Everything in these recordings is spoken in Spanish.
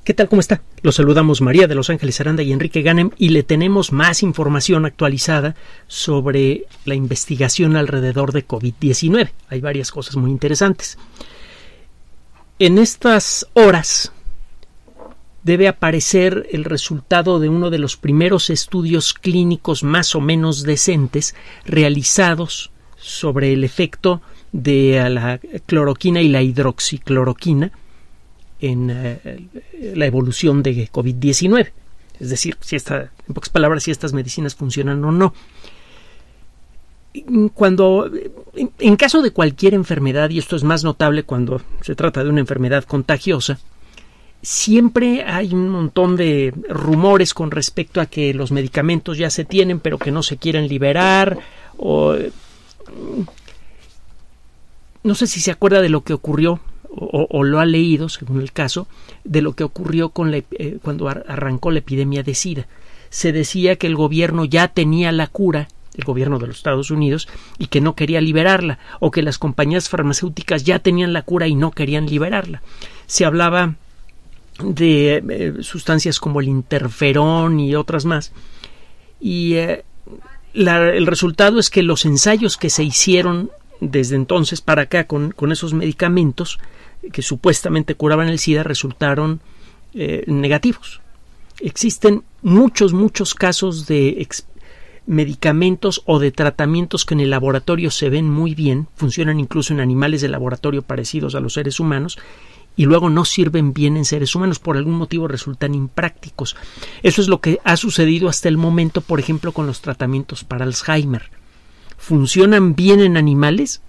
¿Qué tal? ¿Cómo está? Los saludamos María de Los Ángeles Aranda y Enrique Ganem y le tenemos más información actualizada sobre la investigación alrededor de COVID-19. Hay varias cosas muy interesantes. En estas horas debe aparecer el resultado de uno de los primeros estudios clínicos más o menos decentes realizados sobre el efecto de la cloroquina y la hidroxicloroquina en la evolución de COVID-19. Es decir, en pocas palabras, si estas medicinas funcionan o no. En caso de cualquier enfermedad, y esto es más notable cuando se trata de una enfermedad contagiosa, siempre hay un montón de rumores con respecto a que los medicamentos ya se tienen, pero que no se quieren liberar, o no sé si se acuerda de lo que ocurrió o lo ha leído, según el caso, de lo que ocurrió cuando arrancó la epidemia de SIDA. Se decía que el gobierno ya tenía la cura, el gobierno de los Estados Unidos, y que no quería liberarla, o que las compañías farmacéuticas ya tenían la cura y no querían liberarla. Se hablaba de sustancias como el interferón y otras más, y el resultado es que los ensayos que se hicieron desde entonces para acá con esos medicamentos que supuestamente curaban el SIDA resultaron negativos. Existen muchos casos de medicamentos o de tratamientos que en el laboratorio se ven muy bien, funcionan incluso en animales de laboratorio parecidos a los seres humanos, y luego no sirven bien en seres humanos, por algún motivo resultan imprácticos. Eso es lo que ha sucedido hasta el momento, por ejemplo, con los tratamientos para Alzheimer. Funcionan bien en animales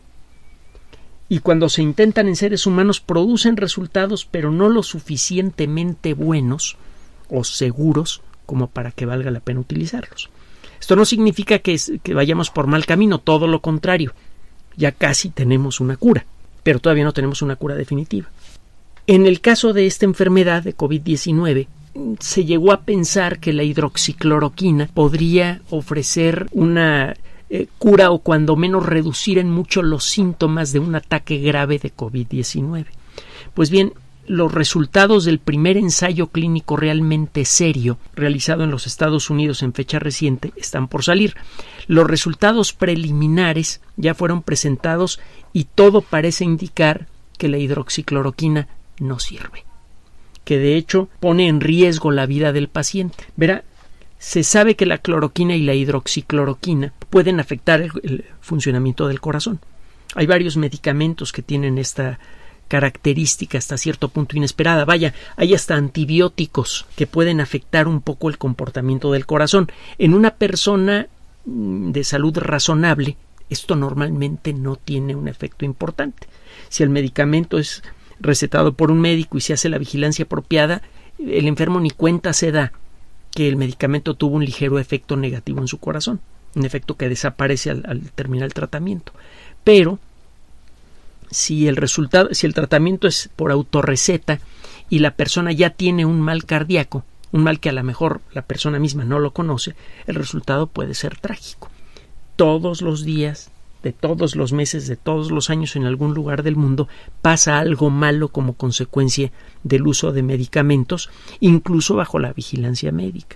y cuando se intentan en seres humanos producen resultados, pero no lo suficientemente buenos o seguros como para que valga la pena utilizarlos. Esto no significa que vayamos por mal camino, todo lo contrario. Ya casi tenemos una cura, pero todavía no tenemos una cura definitiva. En el caso de esta enfermedad de COVID-19, se llegó a pensar que la hidroxicloroquina podría ofrecer una cura o cuando menos reducir en mucho los síntomas de un ataque grave de COVID-19. Pues bien, los resultados del primer ensayo clínico realmente serio realizado en los Estados Unidos en fecha reciente están por salir. Los resultados preliminares ya fueron presentados y todo parece indicar que la hidroxicloroquina no sirve, que de hecho pone en riesgo la vida del paciente. Verá, se sabe que la cloroquina y la hidroxicloroquina pueden afectar el funcionamiento del corazón. Hay varios medicamentos que tienen esta característica hasta cierto punto inesperada. Vaya, hay hasta antibióticos que pueden afectar un poco el comportamiento del corazón. En una persona de salud razonable, esto normalmente no tiene un efecto importante. Si el medicamento es recetado por un médico y se hace la vigilancia apropiada, el enfermo ni cuenta se da que el medicamento tuvo un ligero efecto negativo en su corazón, un efecto que desaparece al terminar el tratamiento. Pero si el tratamiento es por autorreceta y la persona ya tiene un mal cardíaco, un mal que a lo mejor la persona misma no lo conoce, el resultado puede ser trágico. Todos los días, de todos los meses, de todos los años en algún lugar del mundo pasa algo malo como consecuencia del uso de medicamentos, incluso bajo la vigilancia médica.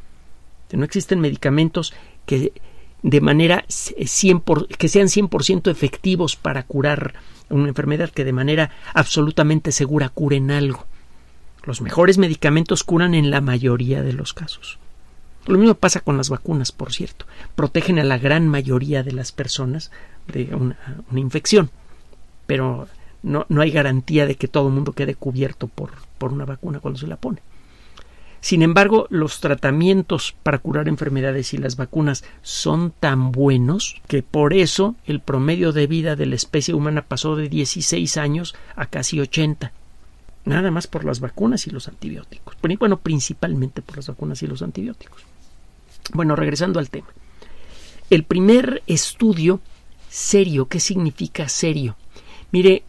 No existen medicamentos que de manera que sean 100% efectivos para curar una enfermedad, que de manera absolutamente segura curen algo. Los mejores medicamentos curan en la mayoría de los casos. Lo mismo pasa con las vacunas, por cierto. Protegen a la gran mayoría de las personas de una infección, pero no hay garantía de que todo el mundo quede cubierto por una vacuna cuando se la pone. Sin embargo, los tratamientos para curar enfermedades y las vacunas son tan buenos que por eso el promedio de vida de la especie humana pasó de 16 años a casi 80. Nada más por las vacunas y los antibióticos. Bueno, principalmente por las vacunas y los antibióticos. Bueno, regresando al tema. El primer estudio serio, ¿qué significa serio? Mire,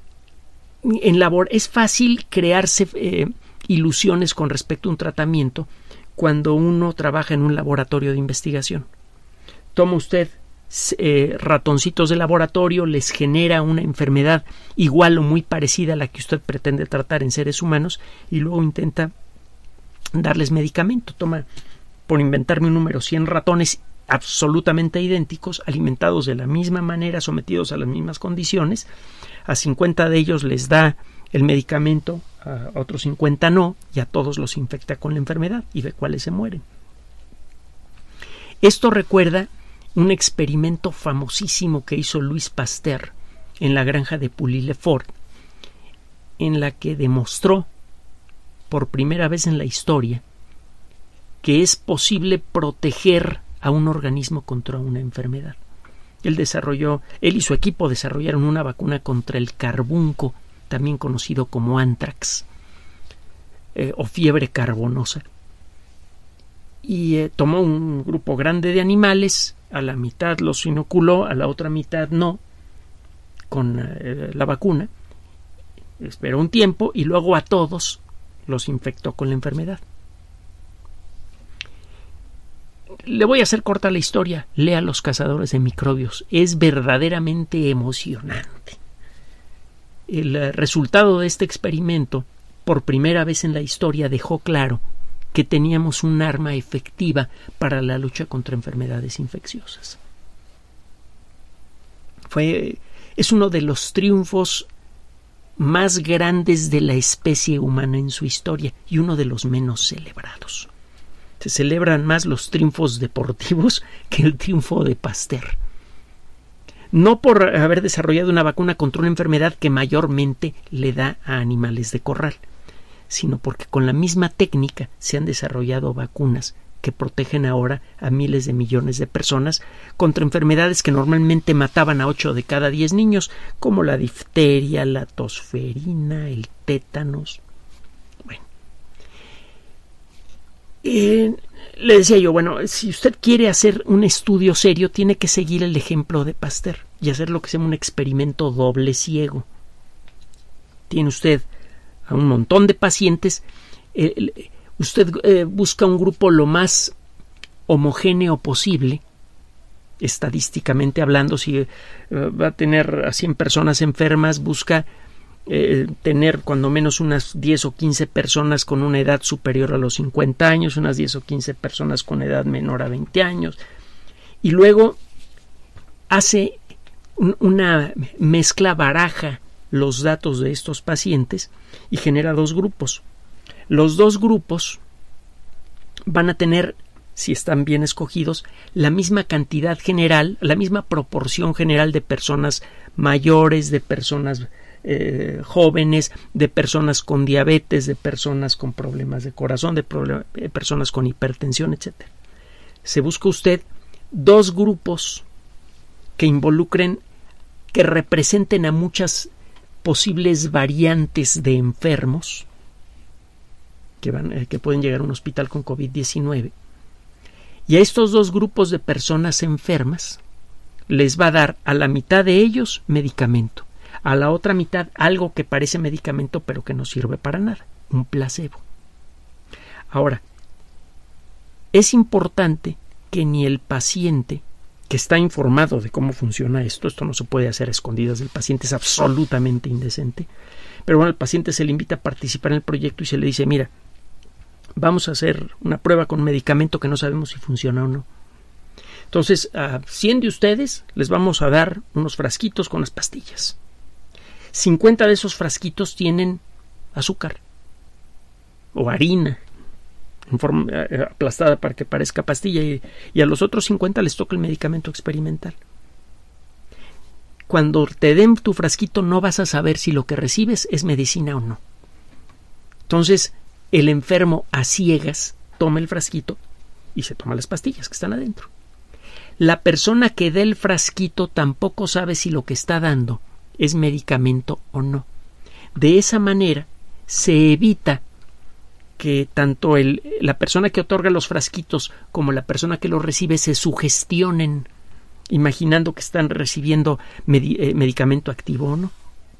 es fácil crearse ilusiones con respecto a un tratamiento cuando uno trabaja en un laboratorio de investigación. Toma usted ratoncitos de laboratorio, les genera una enfermedad igual o muy parecida a la que usted pretende tratar en seres humanos y luego intenta darles medicamento. Toma, por inventarme un número, 100 ratones absolutamente idénticos, alimentados de la misma manera, sometidos a las mismas condiciones. A 50 de ellos les da el medicamento, a otros 50 no, y a todos los infecta con la enfermedad y de cuáles se mueren. Esto recuerda un experimento famosísimo que hizo Louis Pasteur en la granja de Pouilly-le-Fort, en la que demostró por primera vez en la historia que es posible proteger a un organismo contra una enfermedad. Él y su equipo desarrollaron una vacuna contra el carbunco, también conocido como anthrax o fiebre carbonosa. Y tomó un grupo grande de animales, a la mitad los inoculó, a la otra mitad no, con la vacuna. Esperó un tiempo y luego a todos los infectó con la enfermedad. Le voy a hacer corta la historia. Lea Los cazadores de microbios. Es verdaderamente emocionante. El resultado de este experimento, por primera vez en la historia, dejó claro que teníamos un arma efectiva para la lucha contra enfermedades infecciosas. Es uno de los triunfos más grandes de la especie humana en su historia y uno de los menos celebrados. Se celebran más los triunfos deportivos que el triunfo de Pasteur. No por haber desarrollado una vacuna contra una enfermedad que mayormente le da a animales de corral, sino porque con la misma técnica se han desarrollado vacunas que protegen ahora a miles de millones de personas contra enfermedades que normalmente mataban a 8 de cada 10 niños, como la difteria, la tosferina, el tétanos. Bueno, le decía yo, bueno, si usted quiere hacer un estudio serio, tiene que seguir el ejemplo de Pasteur y hacer lo que se llama un experimento doble ciego. Tiene usted a un montón de pacientes. Usted busca un grupo lo más homogéneo posible, estadísticamente hablando. Si va a tener a 100 personas enfermas, busca tener cuando menos unas 10 o 15 personas con una edad superior a los 50 años, unas 10 o 15 personas con edad menor a 20 años, y luego hace una mezcla, baraja los datos de estos pacientes y genera dos grupos. Los dos grupos van a tener, si están bien escogidos, la misma cantidad general, la misma proporción general de personas mayores, de personas jóvenes, de personas con diabetes, de personas con problemas de corazón, de personas con hipertensión, etc. Se busca usted dos grupos que involucren, que representen a muchas posibles variantes de enfermos que pueden llegar a un hospital con COVID-19, y a estos dos grupos de personas enfermas les va a dar a la mitad de ellos medicamento, a la otra mitad algo que parece medicamento pero que no sirve para nada, un placebo. Ahora, es importante que ni el paciente, que está informado de cómo funciona esto no se puede hacer a escondidas del paciente, es absolutamente indecente, pero bueno, al paciente se le invita a participar en el proyecto y se le dice, mira, vamos a hacer una prueba con un medicamento que no sabemos si funciona o no. Entonces, a 100 de ustedes les vamos a dar unos frasquitos con las pastillas. 50 de esos frasquitos tienen azúcar o harina en forma aplastada para que parezca pastilla, y a los otros 50 les toca el medicamento experimental. Cuando te den tu frasquito no vas a saber si lo que recibes es medicina o no. Entonces, el enfermo a ciegas toma el frasquito y se toma las pastillas que están adentro. La persona que dé el frasquito tampoco sabe si lo que está dando es medicamento o no. De esa manera se evita que tanto la persona que otorga los frasquitos como la persona que los recibe se sugestionen, imaginando que están recibiendo medicamento activo o no.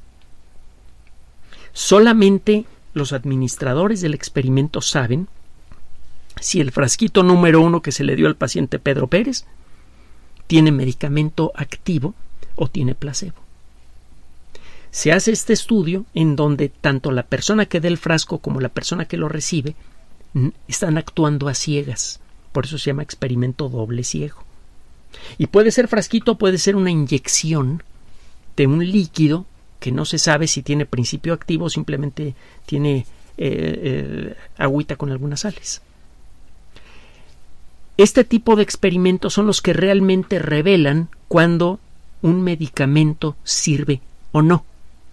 Solamente los administradores del experimento saben si el frasquito número 1 que se le dio al paciente Pedro Pérez tiene medicamento activo o tiene placebo. Se hace este estudio en donde tanto la persona que da el frasco como la persona que lo recibe están actuando a ciegas. Por eso se llama experimento doble ciego. Y puede ser frasquito, puede ser una inyección de un líquido que no se sabe si tiene principio activo o simplemente tiene agüita con algunas sales. Este tipo de experimentos son los que realmente revelan cuando un medicamento sirve o no.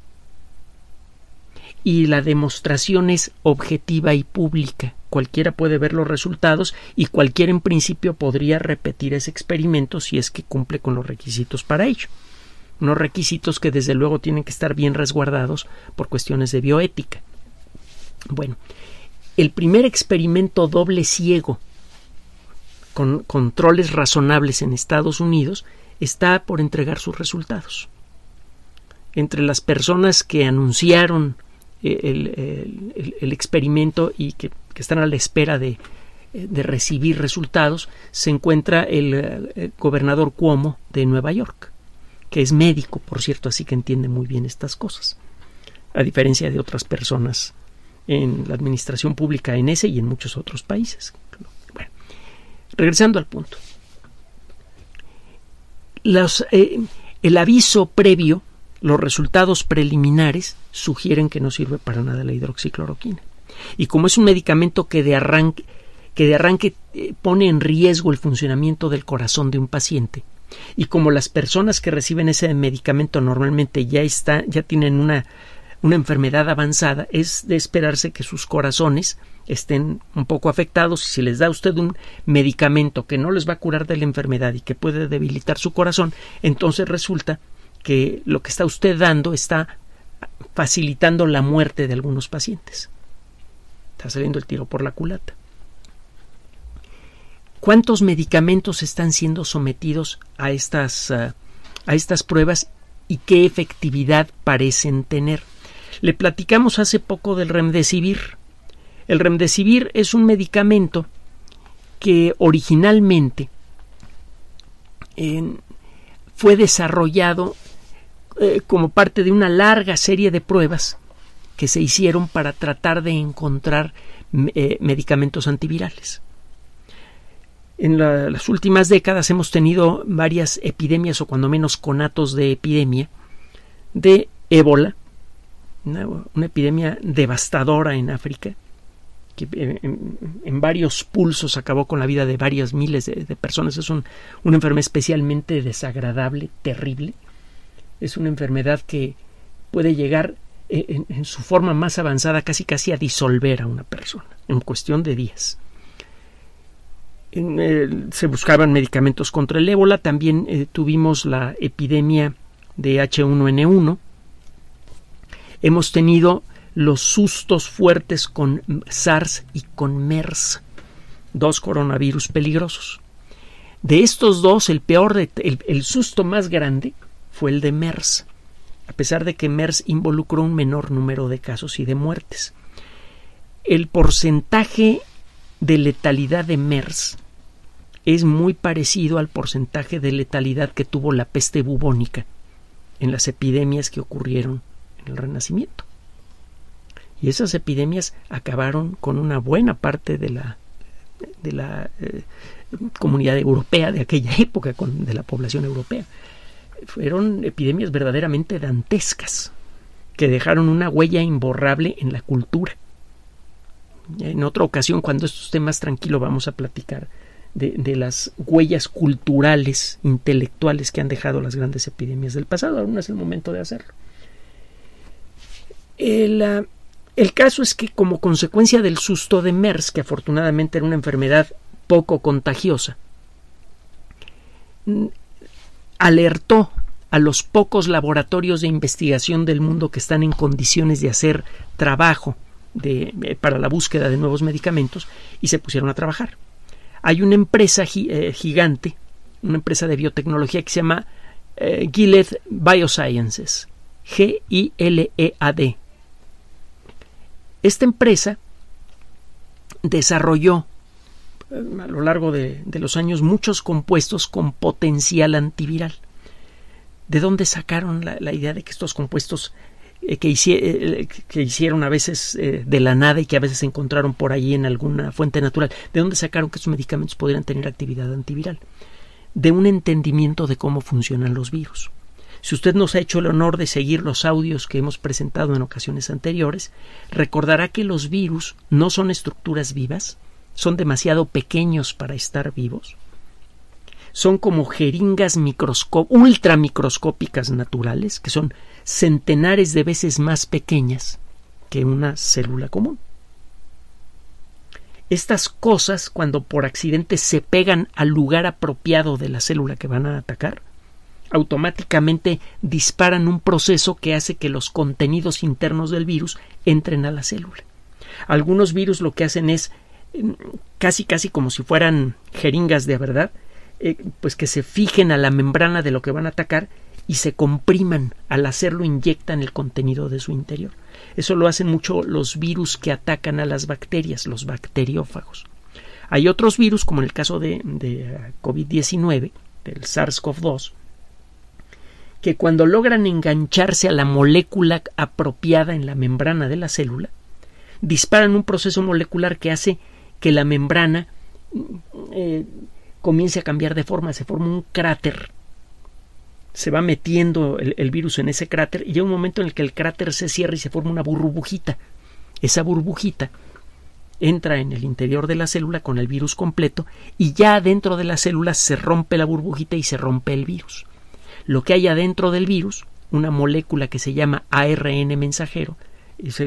Y la demostración es objetiva y pública. Cualquiera puede ver los resultados y cualquiera en principio podría repetir ese experimento si es que cumple con los requisitos para ello. Unos requisitos que desde luego tienen que estar bien resguardados por cuestiones de bioética. Bueno, el primer experimento doble ciego con controles razonables en Estados Unidos está por entregar sus resultados. Entre las personas que anunciaron el experimento y que están a la espera de recibir resultados, se encuentra el gobernador Cuomo de Nueva York, que es médico, por cierto, así que entiende muy bien estas cosas, a diferencia de otras personas en la administración pública en ese y en muchos otros países. Bueno, regresando al punto. El aviso previo, los resultados preliminares sugieren que no sirve para nada la hidroxicloroquina. Y como es un medicamento que de arranque pone en riesgo el funcionamiento del corazón de un paciente, y como las personas que reciben ese medicamento normalmente ya tienen una enfermedad avanzada, es de esperarse que sus corazones estén un poco afectados, y si les da a usted un medicamento que no les va a curar de la enfermedad y que puede debilitar su corazón, entonces resulta que lo que está usted dando está facilitando la muerte de algunos pacientes. Está saliendo el tiro por la culata. ¿Cuántos medicamentos están siendo sometidos a estas pruebas y qué efectividad parecen tener? Le platicamos hace poco del Remdesivir. El Remdesivir es un medicamento que originalmente fue desarrollado como parte de una larga serie de pruebas que se hicieron para tratar de encontrar medicamentos antivirales. En las últimas décadas hemos tenido varias epidemias, o cuando menos conatos de epidemia, de ébola, una epidemia devastadora en África, que en varios pulsos acabó con la vida de varias miles de personas. Es una enfermedad especialmente desagradable, terrible. Es una enfermedad que puede llegar en su forma más avanzada casi a disolver a una persona en cuestión de días. Se buscaban medicamentos contra el ébola. También tuvimos la epidemia de H1N1. Hemos tenido los sustos fuertes con SARS y con MERS, dos coronavirus peligrosos. De estos dos, el susto más grande fue el de MERS, a pesar de que MERS involucró un menor número de casos y de muertes. El porcentaje de letalidad de MERS es muy parecido al porcentaje de letalidad que tuvo la peste bubónica en las epidemias que ocurrieron en el Renacimiento. Y esas epidemias acabaron con una buena parte de la comunidad europea de aquella época, de la población europea. Fueron epidemias verdaderamente dantescas, que dejaron una huella imborrable en la cultura. En otra ocasión, cuando esto esté más tranquilo, vamos a platicar de las huellas culturales, intelectuales que han dejado las grandes epidemias del pasado. Aún no es el momento de hacerlo. El caso es que, como consecuencia del susto de MERS, que afortunadamente era una enfermedad poco contagiosa, alertó a los pocos laboratorios de investigación del mundo que están en condiciones de hacer trabajo para la búsqueda de nuevos medicamentos, y se pusieron a trabajar. Hay una empresa gigante, una empresa de biotecnología que se llama Gilead Biosciences, GILEAD. Esta empresa desarrolló a lo largo de los años muchos compuestos con potencial antiviral. ¿De dónde sacaron la idea de que estos compuestos que hicieron a veces de la nada y que a veces se encontraron por ahí en alguna fuente natural. ¿De dónde sacaron que estos medicamentos pudieran tener actividad antiviral? De un entendimiento de cómo funcionan los virus. Si usted nos ha hecho el honor de seguir los audios que hemos presentado en ocasiones anteriores, recordará que los virus no son estructuras vivas, son demasiado pequeños para estar vivos. Son como jeringas ultramicroscópicas naturales, que son centenares de veces más pequeñas que una célula común. Estas cosas, cuando por accidente se pegan al lugar apropiado de la célula que van a atacar, automáticamente disparan un proceso que hace que los contenidos internos del virus entren a la célula. Algunos virus lo que hacen es, casi como si fueran jeringas de verdad, pues que se fijen a la membrana de lo que van a atacar y se compriman. Al hacerlo inyectan el contenido de su interior. Eso lo hacen mucho los virus que atacan a las bacterias, los bacteriófagos. Hay otros virus, como en el caso de COVID-19, del SARS-CoV-2, que cuando logran engancharse a la molécula apropiada en la membrana de la célula, disparan un proceso molecular que hace que la membrana comience a cambiar de forma, se forma un cráter. Se va metiendo el virus en ese cráter y llega un momento en el que el cráter se cierra y se forma una burbujita. Esa burbujita entra en el interior de la célula con el virus completo y ya dentro de la célula se rompe la burbujita y se rompe el virus. Lo que hay adentro del virus, una molécula que se llama ARN mensajero, es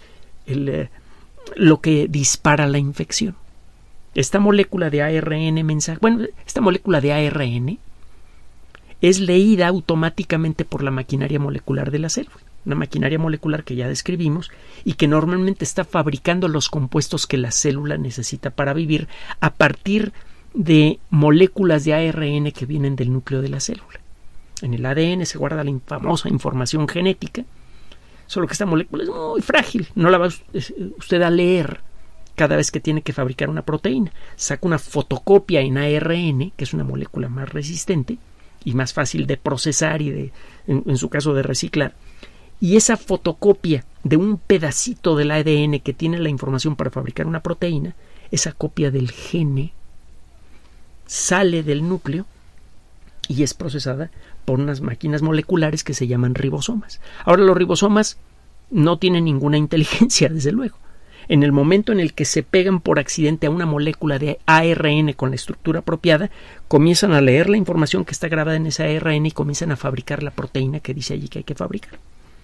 lo que dispara la infección. Esta molécula de ARN esta molécula de ARN es leída automáticamente por la maquinaria molecular de la célula, una maquinaria molecular que ya describimos y que normalmente está fabricando los compuestos que la célula necesita para vivir a partir de moléculas de ARN que vienen del núcleo de la célula. En el ADN se guarda la famosa información genética, solo que esta molécula es muy frágil, no la va usted a leer cada vez que tiene que fabricar una proteína. Saca una fotocopia en ARN, que es una molécula más resistente y más fácil de procesar y en su caso de reciclar. Y esa fotocopia de un pedacito del ADN que tiene la información para fabricar una proteína, esa copia del gene sale del núcleo y es procesada por unas máquinas moleculares que se llaman ribosomas. Ahora, los ribosomas no tienen ninguna inteligencia, desde luego. En el momento en el que se pegan por accidente a una molécula de ARN con la estructura apropiada, comienzan a leer la información que está grabada en ese ARN y comienzan a fabricar la proteína que dice allí que hay que fabricar.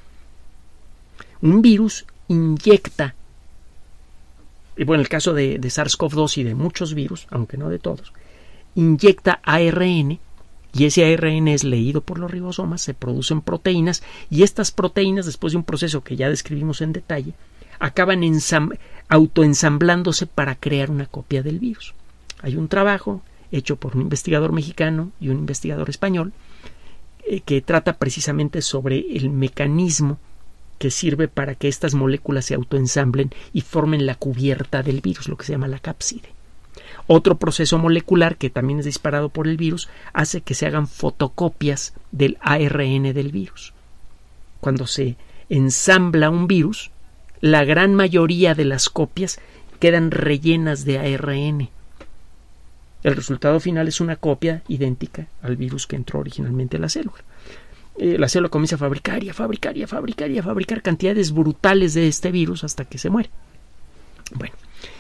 Un virus inyecta, y bueno, en el caso de SARS-CoV-2 y de muchos virus, aunque no de todos, inyecta ARN y ese ARN es leído por los ribosomas, se producen proteínas y estas proteínas, después de un proceso que ya describimos en detalle, acaban autoensamblándose para crear una copia del virus. Hay un trabajo hecho por un investigador mexicano y un investigador español que trata precisamente sobre el mecanismo que sirve para que estas moléculas se autoensamblen y formen la cubierta del virus, lo que se llama la cápside. Otro proceso molecular que también es disparado por el virus hace que se hagan fotocopias del ARN del virus. Cuando se ensambla un virus, la gran mayoría de las copias quedan rellenas de ARN. El resultado final es una copia idéntica al virus que entró originalmente a la célula. La célula comienza a fabricar y a fabricar y a fabricar y a fabricar cantidades brutales de este virus hasta que se muere. Bueno,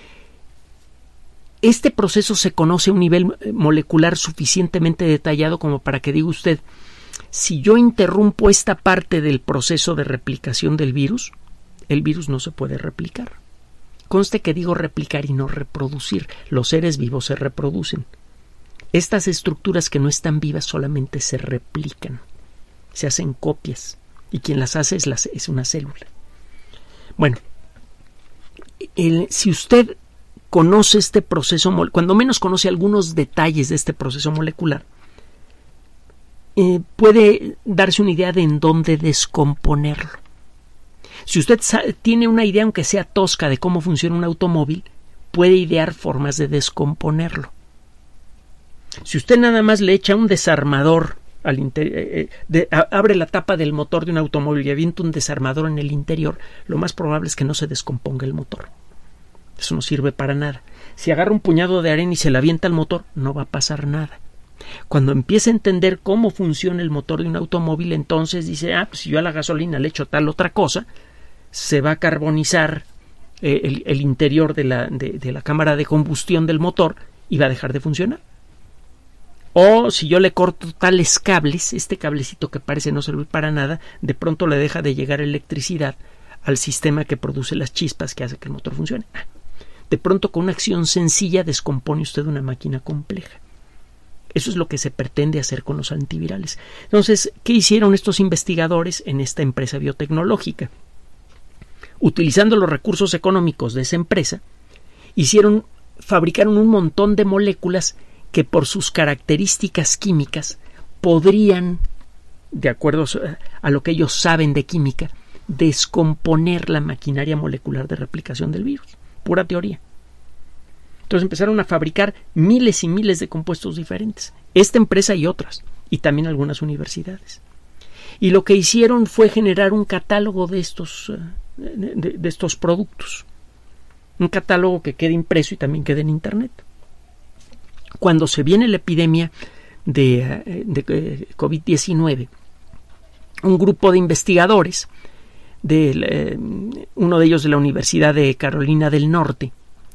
este proceso se conoce a un nivel molecular suficientemente detallado como para que diga usted, si yo interrumpo esta parte del proceso de replicación del virus, el virus no se puede replicar. Conste que digo replicar y no reproducir. Los seres vivos se reproducen. Estas estructuras que no están vivas solamente se replican. Se hacen copias. Y quien las hace es una célula. Bueno, si usted conoce este proceso, cuando menos conoce algunos detalles de este proceso molecular, puede darse una idea de en dónde descomponerlo. Si usted tiene una idea, aunque sea tosca, de cómo funciona un automóvil, puede idear formas de descomponerlo. Si usted nada más le echa un desarmador abre la tapa del motor de un automóvil y avienta un desarmador en el interior, lo más probable es que no se descomponga el motor. Eso no sirve para nada. Si agarra un puñado de arena y se la avienta al motor, no va a pasar nada. Cuando empieza a entender cómo funciona el motor de un automóvil, entonces dice, pues si yo a la gasolina le echo tal otra cosa, se va a carbonizar el interior de la cámara de combustión del motor y va a dejar de funcionar. O si yo le corto tales cables, este cablecito que parece no servir para nada, de pronto le deja de llegar electricidad al sistema que produce las chispas que hace que el motor funcione. De pronto, con una acción sencilla, descompone usted una máquina compleja. Eso es lo que se pretende hacer con los antivirales. Entonces, ¿qué hicieron estos investigadores en esta empresa biotecnológica? Utilizando los recursos económicos de esa empresa, fabricaron un montón de moléculas que por sus características químicas podrían, de acuerdo a lo que ellos saben de química, descomponer la maquinaria molecular de replicación del virus. Pura teoría. Entonces empezaron a fabricar miles y miles de compuestos diferentes. Esta empresa y otras, y también algunas universidades. Y lo que hicieron fue generar un catálogo de estos productos. Un catálogo que quede impreso y también quede en Internet. Cuando se viene la epidemia de COVID-19, un grupo de investigadores, uno de ellos de la Universidad de Carolina del Norte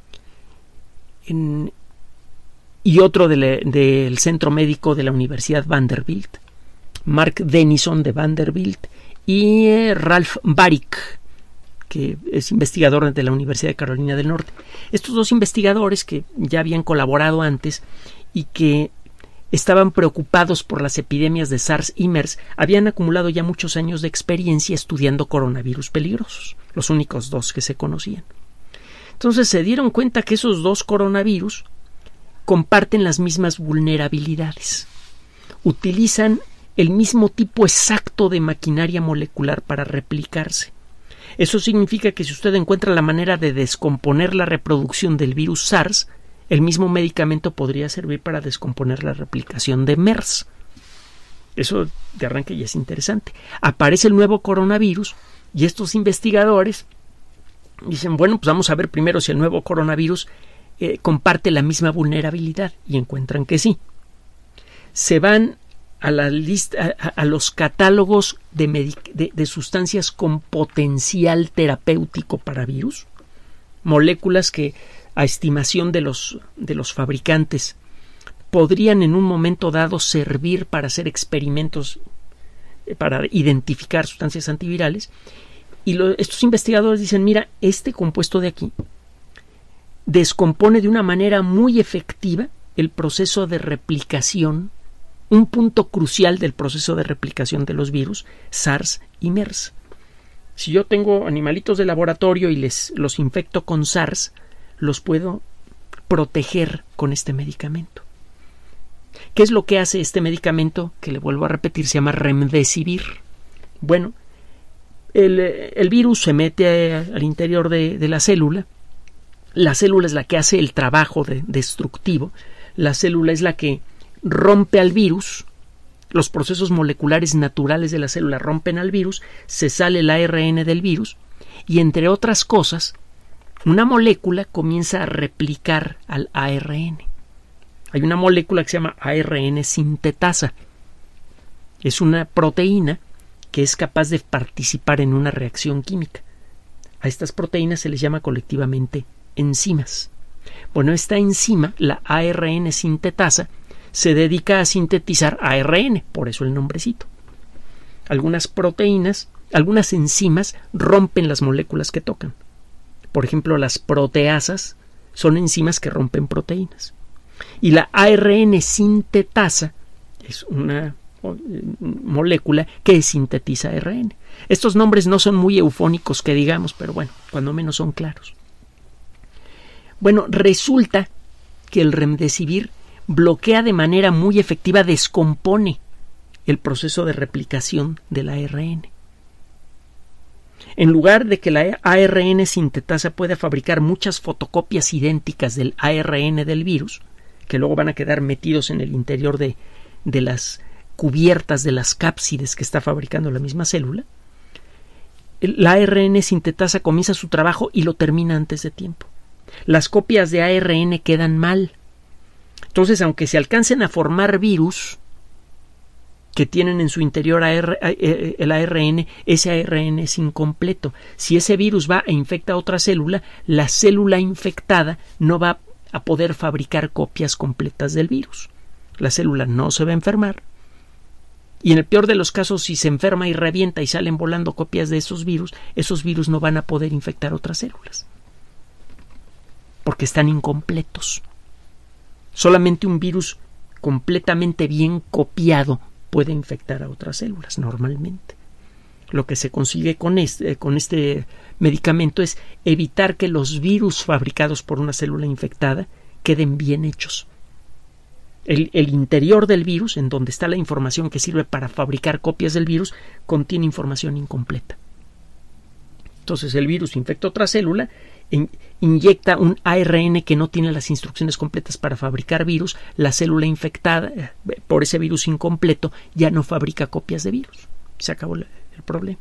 y otro del Centro Médico de la Universidad Vanderbilt, Mark Denison de Vanderbilt y Ralph Baric, que es investigador de la Universidad de Carolina del Norte. Estos dos investigadores que ya habían colaborado antes y que estaban preocupados por las epidemias de SARS y MERS, habían acumulado ya muchos años de experiencia estudiando coronavirus peligrosos, los únicos dos que se conocían. Entonces se dieron cuenta que esos dos coronavirus comparten las mismas vulnerabilidades, utilizan el mismo tipo exacto de maquinaria molecular para replicarse. Eso significa que si usted encuentra la manera de descomponer la reproducción del virus SARS, el mismo medicamento podría servir para descomponer la replicación de MERS. Eso de arranque ya es interesante. Aparece el nuevo coronavirus y estos investigadores dicen, bueno, pues vamos a ver primero si el nuevo coronavirus comparte la misma vulnerabilidad, y encuentran que sí. Se van a la lista, a los catálogos de sustancias con potencial terapéutico para virus, moléculas que a estimación de los fabricantes podrían en un momento dado servir para hacer experimentos para identificar sustancias antivirales, y estos investigadores dicen, mira, este compuesto de aquí descompone de una manera muy efectiva el proceso de replicación, un punto crucial del proceso de replicación de los virus SARS y MERS. Si yo tengo animalitos de laboratorio y los infecto con SARS, los puedo proteger con este medicamento. ¿Qué es lo que hace este medicamento? Que le vuelvo a repetir, se llama Remdesivir. Bueno, el virus se mete al interior de la célula. La célula es la que hace el trabajo destructivo. La célula es la que rompe al virus. Los procesos moleculares naturales de la célula rompen al virus, se sale el ARN del virus y, entre otras cosas, una molécula comienza a replicar al ARN. Hay una molécula que se llama ARN sintetasa. Es una proteína que es capaz de participar en una reacción química. A estas proteínas se les llama colectivamente enzimas. Bueno, esta enzima, la ARN sintetasa, se dedica a sintetizar ARN, por eso el nombrecito. Algunas proteínas, algunas enzimas rompen las moléculas que tocan. Por ejemplo, las proteasas son enzimas que rompen proteínas. Y la ARN sintetasa es una molécula que sintetiza ARN. Estos nombres no son muy eufónicos que digamos, pero bueno, cuando menos son claros. Bueno, resulta que el Remdesivir bloquea de manera muy efectiva, descompone el proceso de replicación del ARN. En lugar de que la ARN sintetasa pueda fabricar muchas fotocopias idénticas del ARN del virus, que luego van a quedar metidos en el interior de las cubiertas de las cápsides que está fabricando la misma célula, la ARN sintetasa comienza su trabajo y lo termina antes de tiempo. Las copias de ARN quedan mal. Entonces, aunque se alcancen a formar virus que tienen en su interior el ARN, ese ARN es incompleto. Si ese virus va e infecta a otra célula, la célula infectada no va a poder fabricar copias completas del virus. La célula no se va a enfermar. Y en el peor de los casos, si se enferma y revienta y salen volando copias de esos virus no van a poder infectar otras células, porque están incompletos. Solamente un virus completamente bien copiado puede infectar a otras células normalmente. Lo que se consigue con este medicamento es evitar que los virus fabricados por una célula infectada queden bien hechos. El interior del virus, en donde está la información que sirve para fabricar copias del virus, contiene información incompleta. Entonces el virus infecta otra célula, inyecta un ARN que no tiene las instrucciones completas para fabricar virus. La célula infectada por ese virus incompleto ya no fabrica copias de virus. Se acabó el problema.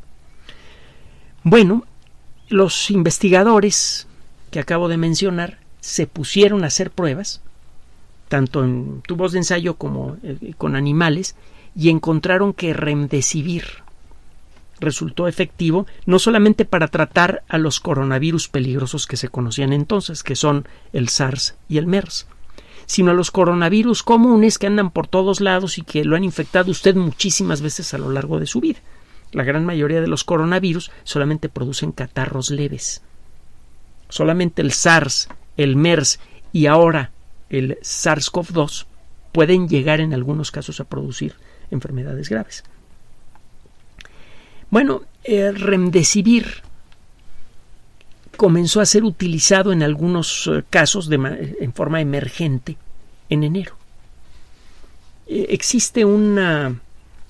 Bueno, los investigadores que acabo de mencionar se pusieron a hacer pruebas, tanto en tubos de ensayo como con animales, y encontraron que Remdesivir resultó efectivo no solamente para tratar a los coronavirus peligrosos que se conocían entonces, que son el SARS y el MERS, sino a los coronavirus comunes que andan por todos lados y que lo han infectado usted muchísimas veces a lo largo de su vida. La gran mayoría de los coronavirus solamente producen catarros leves. Solamente el SARS, el MERS y ahora el SARS-CoV-2 pueden llegar en algunos casos a producir enfermedades graves. Bueno, Remdesivir comenzó a ser utilizado en algunos casos en forma emergente en enero. Existe un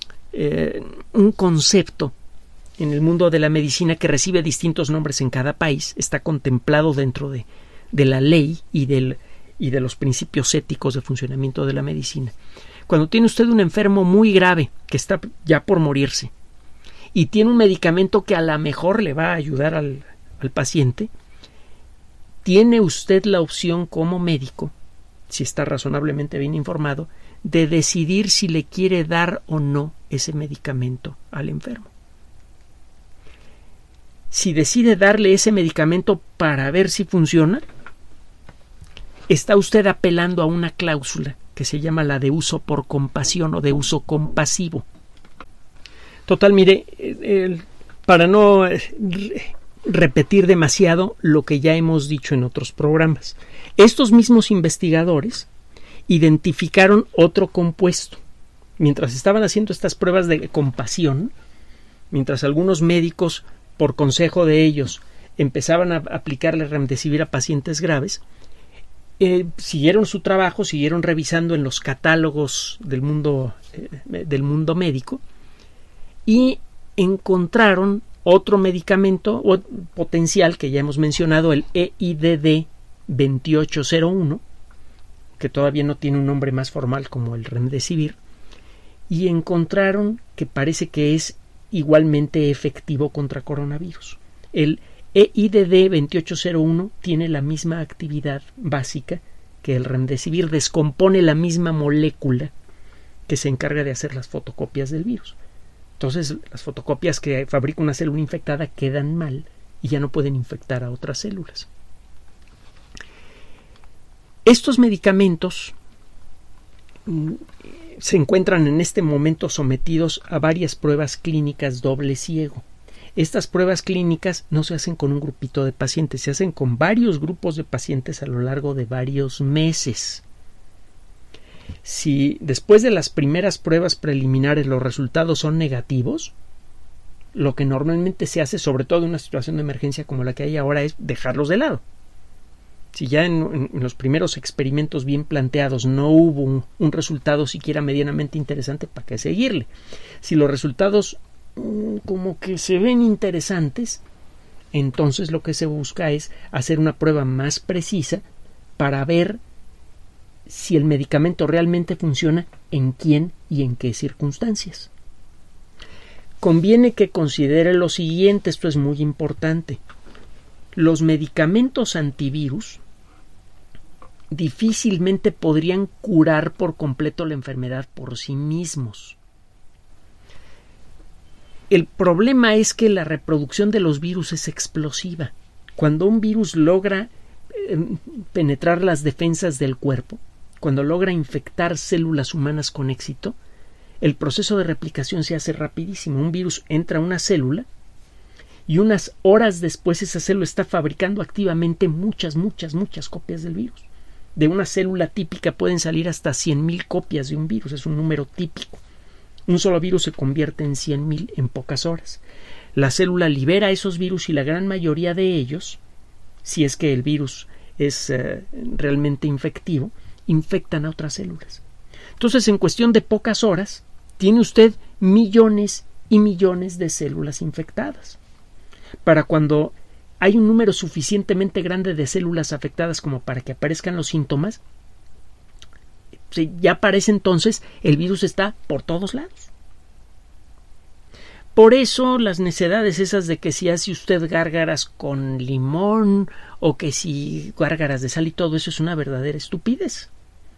concepto en el mundo de la medicina que recibe distintos nombres en cada país. Está contemplado dentro de la ley y de los principios éticos de funcionamiento de la medicina. Cuando tiene usted un enfermo muy grave que está ya por morirse y tiene un medicamento que a lo mejor le va a ayudar al paciente, tiene usted la opción como médico, si está razonablemente bien informado, de decidir si le quiere dar o no ese medicamento al enfermo. Si decide darle ese medicamento para ver si funciona, está usted apelando a una cláusula que se llama la de uso por compasión o de uso compasivo. Total, mire, para no repetir demasiado lo que ya hemos dicho en otros programas, estos mismos investigadores identificaron otro compuesto. Mientras estaban haciendo estas pruebas de compasión, mientras algunos médicos, por consejo de ellos, empezaban a aplicarle Remdesivir a pacientes graves, siguieron su trabajo, siguieron revisando en los catálogos del mundo médico y encontraron otro medicamento potencial que ya hemos mencionado, el EIDD-2801, que todavía no tiene un nombre más formal como el Remdesivir, y encontraron que parece que es igualmente efectivo contra coronavirus. El EIDD-2801 tiene la misma actividad básica que el Remdesivir, descompone la misma molécula que se encarga de hacer las fotocopias del virus. Entonces, las fotocopias que fabrica una célula infectada quedan mal y ya no pueden infectar a otras células. Estos medicamentos se encuentran en este momento sometidos a varias pruebas clínicas doble ciego. Estas pruebas clínicas no se hacen con un grupito de pacientes, se hacen con varios grupos de pacientes a lo largo de varios meses. Si después de las primeras pruebas preliminares los resultados son negativos, lo que normalmente se hace, sobre todo en una situación de emergencia como la que hay ahora, es dejarlos de lado. Si ya en los primeros experimentos bien planteados no hubo un resultado siquiera medianamente interesante, ¿para qué seguirle? Si los resultados como que se ven interesantes, entonces lo que se busca es hacer una prueba más precisa para ver si el medicamento realmente funciona en quién y en qué circunstancias. Conviene que considere lo siguiente, esto es muy importante. Los medicamentos antivirus difícilmente podrían curar por completo la enfermedad por sí mismos. El problema es que la reproducción de los virus es explosiva. Cuando un virus logra penetrar las defensas del cuerpo, cuando logra infectar células humanas con éxito, el proceso de replicación se hace rapidísimo. Un virus entra a una célula y unas horas después esa célula está fabricando activamente muchas copias del virus. De una célula típica pueden salir hasta 100,000 copias de un virus, es un número típico. Un solo virus se convierte en 100,000 en pocas horas. La célula libera esos virus y la gran mayoría de ellos, si es que el virus es realmente infectivo, infectan a otras células. Entonces, en cuestión de pocas horas, tiene usted millones y millones de células infectadas. Para cuando hay un número suficientemente grande de células afectadas como para que aparezcan los síntomas, ya parece entonces el virus está por todos lados. Por eso las necedades esas de que si hace usted gárgaras con limón o que si gárgaras de sal y todo eso es una verdadera estupidez.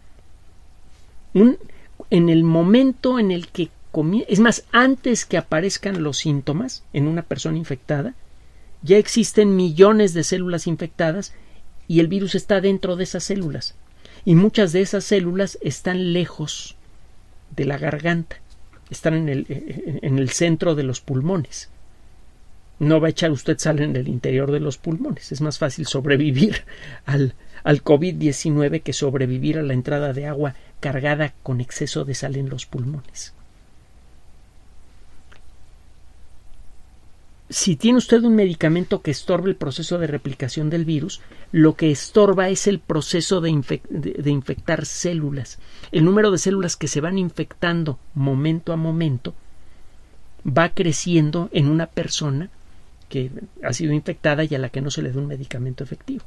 En el momento en el que es más, antes que aparezcan los síntomas en una persona infectada, ya existen millones de células infectadas y el virus está dentro de esas células. Y muchas de esas células están lejos de la garganta, están en el centro de los pulmones. No va a echar usted sal en el interior de los pulmones. Es más fácil sobrevivir al COVID-19 que sobrevivir a la entrada de agua cargada con exceso de sal en los pulmones. Si tiene usted un medicamento que estorba el proceso de replicación del virus, lo que estorba es el proceso de infectar células. El número de células que se van infectando momento a momento va creciendo en una persona que ha sido infectada y a la que no se le da un medicamento efectivo.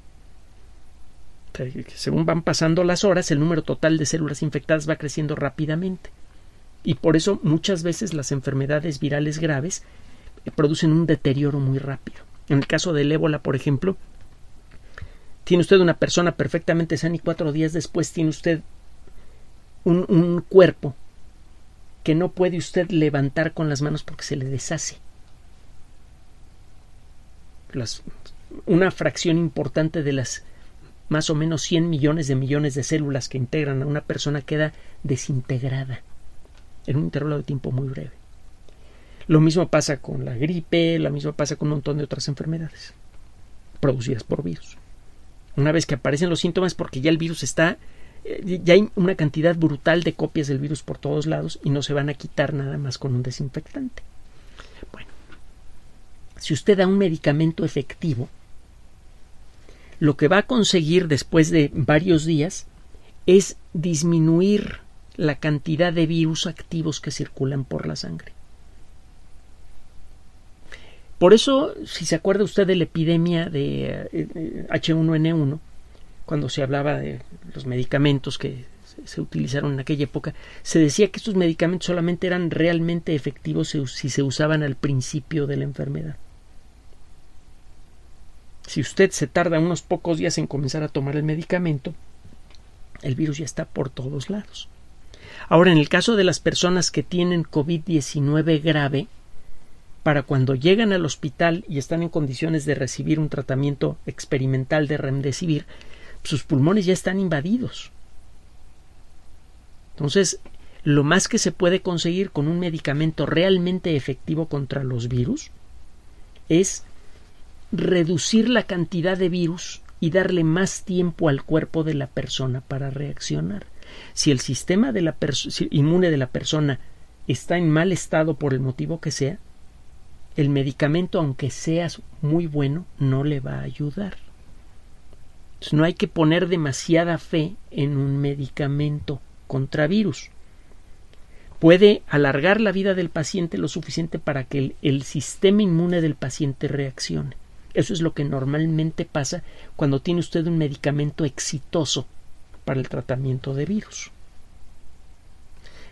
Según van pasando las horas, el número total de células infectadas va creciendo rápidamente. Y por eso muchas veces las enfermedades virales graves producen un deterioro muy rápido. En el caso del ébola, por ejemplo, tiene usted una persona perfectamente sana y 4 días después tiene usted un cuerpo que no puede usted levantar con las manos porque se le deshace. Una fracción importante de las más o menos 100 millones de células que integran a una persona queda desintegrada en un intervalo de tiempo muy breve. Lo mismo pasa con la gripe, lo mismo pasa con un montón de otras enfermedades producidas por virus. Una vez que aparecen los síntomas, porque ya el virus ya hay una cantidad brutal de copias del virus por todos lados y no se van a quitar nada más con un desinfectante. Bueno, si usted da un medicamento efectivo, lo que va a conseguir después de varios días es disminuir la cantidad de virus activos que circulan por la sangre. Por eso, si se acuerda usted de la epidemia de H1N1, cuando se hablaba de los medicamentos que se utilizaron en aquella época, se decía que estos medicamentos solamente eran realmente efectivos si se usaban al principio de la enfermedad. Si usted se tarda unos pocos días en comenzar a tomar el medicamento, el virus ya está por todos lados. Ahora, en el caso de las personas que tienen COVID-19 grave, para cuando llegan al hospital y están en condiciones de recibir un tratamiento experimental de remdesivir, sus pulmones ya están invadidos. Entonces, lo más que se puede conseguir con un medicamento realmente efectivo contra los virus es reducir la cantidad de virus y darle más tiempo al cuerpo de la persona para reaccionar. Si el sistema inmune de la persona está en mal estado por el motivo que sea, el medicamento, aunque sea muy bueno, no le va a ayudar. Entonces, no hay que poner demasiada fe en un medicamento contra virus. Puede alargar la vida del paciente lo suficiente para que el sistema inmune del paciente reaccione. Eso es lo que normalmente pasa cuando tiene usted un medicamento exitoso para el tratamiento de virus.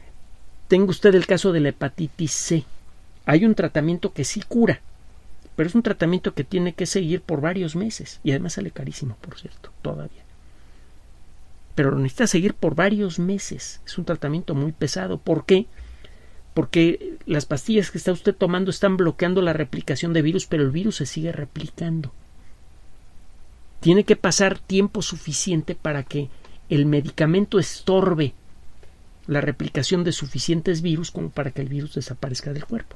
tenga usted el caso de la hepatitis C. Hay un tratamiento que sí cura, pero es un tratamiento que tiene que seguir por varios meses y además sale carísimo, por cierto, todavía. Pero lo necesita seguir por varios meses. Es un tratamiento muy pesado. ¿Por qué? Porque las pastillas que está usted tomando están bloqueando la replicación de virus, pero el virus se sigue replicando. Tiene que pasar tiempo suficiente para que el medicamento estorbe la replicación de suficientes virus como para que el virus desaparezca del cuerpo.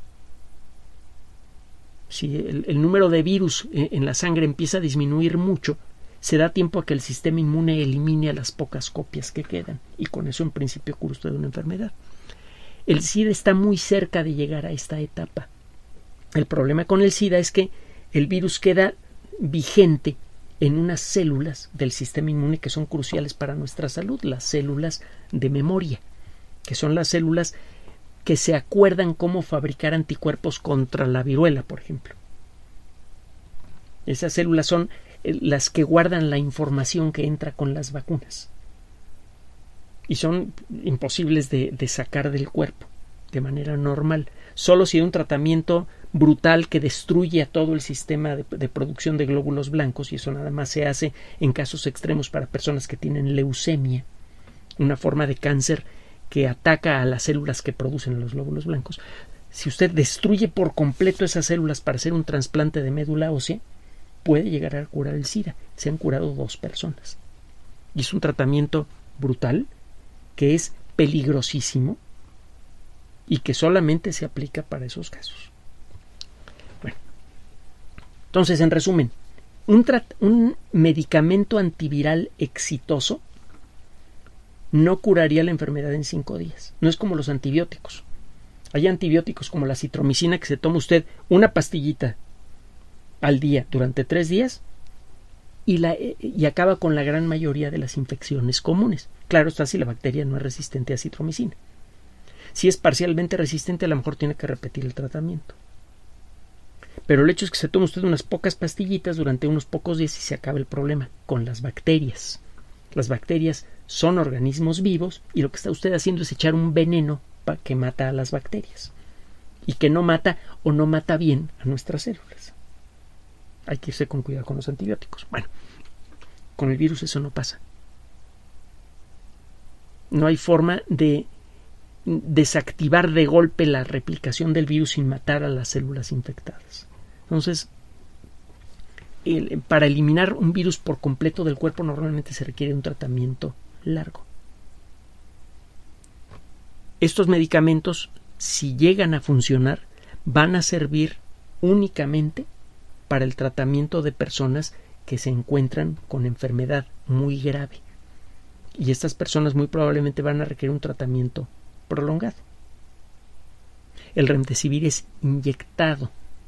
Si el número de virus en la sangre empieza a disminuir mucho, se da tiempo a que el sistema inmune elimine a las pocas copias que quedan, y con eso en principio cura usted una enfermedad. El SIDA está muy cerca de llegar a esta etapa. El problema con el SIDA es que el virus queda vigente en unas células del sistema inmune que son cruciales para nuestra salud, las células de memoria, que son las células que se acuerdan cómo fabricar anticuerpos contra la viruela, por ejemplo. Esas células son las que guardan la información que entra con las vacunas y son imposibles de sacar del cuerpo de manera normal. Solo si hay un tratamiento brutal que destruye a todo el sistema de producción de glóbulos blancos, y eso nada más se hace en casos extremos para personas que tienen leucemia, una forma de cáncer que ataca a las células que producen los glóbulos blancos. Si usted destruye por completo esas células para hacer un trasplante de médula ósea, puede llegar a curar el SIDA. Se han curado 2 personas. Y es un tratamiento brutal, que es peligrosísimo y que solamente se aplica para esos casos. Bueno, entonces, en resumen, un medicamento antiviral exitoso no curaría la enfermedad en 5 días. No es como los antibióticos. Hay antibióticos como la citromicina que se toma usted una pastillita al día durante 3 días y acaba con la gran mayoría de las infecciones comunes. Claro está, si la bacteria no es resistente a citromicina. Si es parcialmente resistente, a lo mejor tiene que repetir el tratamiento. Pero el hecho es que se toma usted unas pocas pastillitas durante unos pocos días y se acaba el problema con las bacterias. Las bacterias son organismos vivos y lo que está usted haciendo es echar un veneno que mata a las bacterias y que no mata o no mata bien a nuestras células. Hay que irse con cuidado con los antibióticos. Bueno, con el virus eso no pasa. No hay forma de desactivar de golpe la replicación del virus sin matar a las células infectadas. Entonces, para eliminar un virus por completo del cuerpo normalmente se requiere un tratamiento largo. Estos medicamentos, si llegan a funcionar, van a servir únicamente para el tratamiento de personas que se encuentran con enfermedad muy grave. Y estas personas muy probablemente van a requerir un tratamiento prolongado. El remdesivir es inyectado.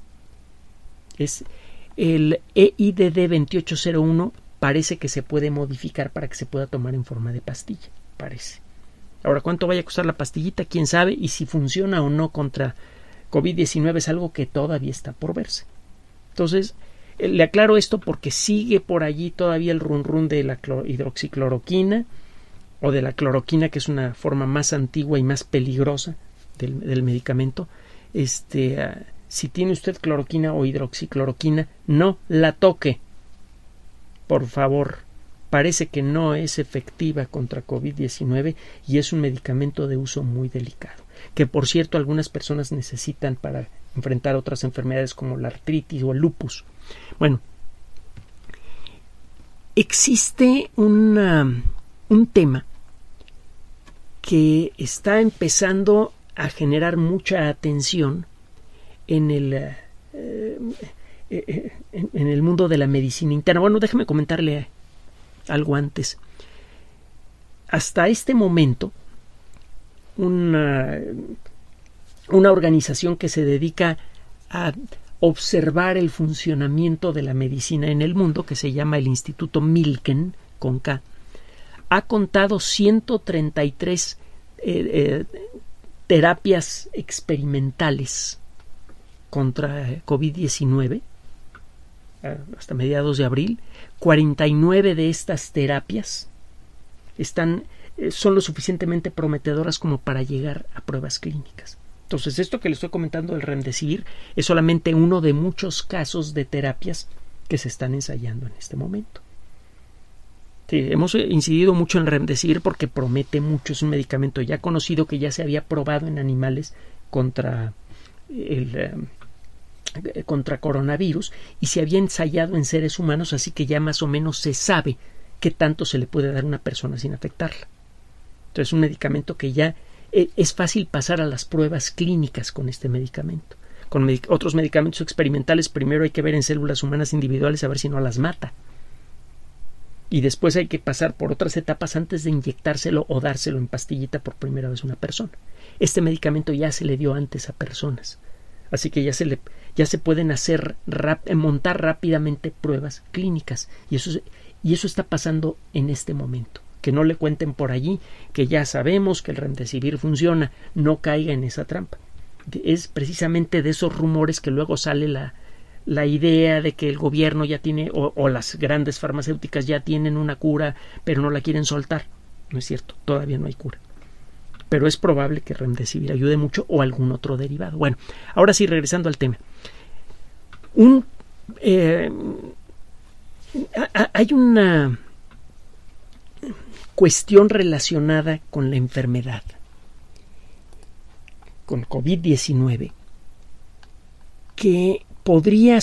El EIDD 2801 parece que se puede modificar para que se pueda tomar en forma de pastilla. Parece. Ahora, ¿cuánto vaya a costar la pastillita? ¿Quién sabe? Y si funciona o no contra COVID-19 es algo que todavía está por verse. Entonces, le aclaro esto porque sigue por allí todavía el run de la hidroxicloroquina o de la cloroquina, que es una forma más antigua y más peligrosa del medicamento. Si tiene usted cloroquina o hidroxicloroquina, no la toque. Por favor, parece que no es efectiva contra COVID-19 y es un medicamento de uso muy delicado, que por cierto algunas personas necesitan para enfrentar otras enfermedades como la artritis o el lupus. Bueno, existe un tema que está empezando a generar mucha atención en el mundo de la medicina interna. Bueno, déjeme comentarle algo antes. Hasta este momento, una organización que se dedica a observar el funcionamiento de la medicina en el mundo, que se llama el Instituto Milken, con K, ha contado 133 terapias experimentales contra COVID-19 hasta mediados de abril. 49 de estas terapias están son lo suficientemente prometedoras como para llegar a pruebas clínicas. Entonces, esto que le estoy comentando del Remdesivir es solamente uno de muchos casos de terapias que se están ensayando en este momento. Sí, hemos incidido mucho en el Remdesivir porque promete mucho. Es un medicamento ya conocido que ya se había probado en animales contra coronavirus y se había ensayado en seres humanos, así que ya más o menos se sabe qué tanto se le puede dar a una persona sin afectarla. Entonces, es un medicamento que ya es fácil pasar a las pruebas clínicas con este medicamento. Con otros medicamentos experimentales, primero hay que ver en células humanas individuales a ver si no las mata. Y después hay que pasar por otras etapas antes de inyectárselo o dárselo en pastillita por primera vez a una persona. Este medicamento ya se le dio antes a personas. Así que ya se pueden montar rápidamente pruebas clínicas. Y eso está pasando en este momento. Que no le cuenten por allí que ya sabemos que el Remdesivir funciona. No caiga en esa trampa. Es precisamente de esos rumores que luego sale la idea de que el gobierno ya tiene o las grandes farmacéuticas ya tienen una cura, pero no la quieren soltar. No es cierto, todavía no hay cura. Pero es probable que Remdesivir ayude mucho o algún otro derivado. Bueno, ahora sí, regresando al tema. Hay una cuestión relacionada con la enfermedad, con COVID-19, que podría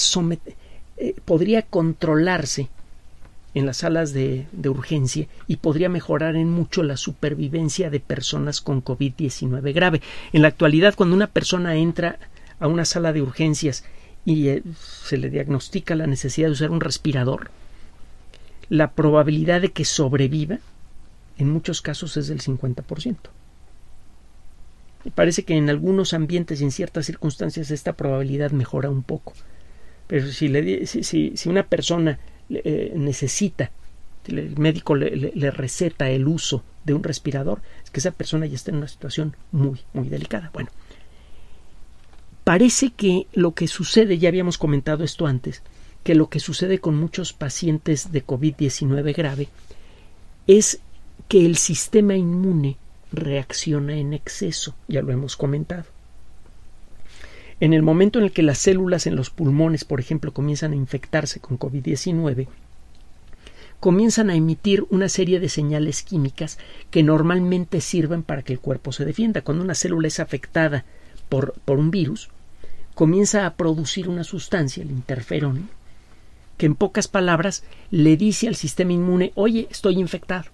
controlarse en las salas de urgencia y podría mejorar en mucho la supervivencia de personas con COVID-19 grave. En la actualidad, cuando una persona entra a una sala de urgencias y se le diagnostica la necesidad de usar un respirador, la probabilidad de que sobreviva en muchos casos es del 50%. Me parece que en algunos ambientes y en ciertas circunstancias esta probabilidad mejora un poco. Pero si una persona necesita, el médico le receta el uso de un respirador, es que esa persona ya está en una situación muy, muy delicada. Bueno, parece que lo que sucede, ya habíamos comentado esto antes, que lo que sucede con muchos pacientes de COVID-19 grave es que el sistema inmune reacciona en exceso, ya lo hemos comentado. En el momento en el que las células en los pulmones, por ejemplo, comienzan a infectarse con COVID-19, comienzan a emitir una serie de señales químicas que normalmente sirven para que el cuerpo se defienda. Cuando una célula es afectada por un virus, comienza a producir una sustancia, el interferón, que en pocas palabras le dice al sistema inmune: oye, estoy infectado.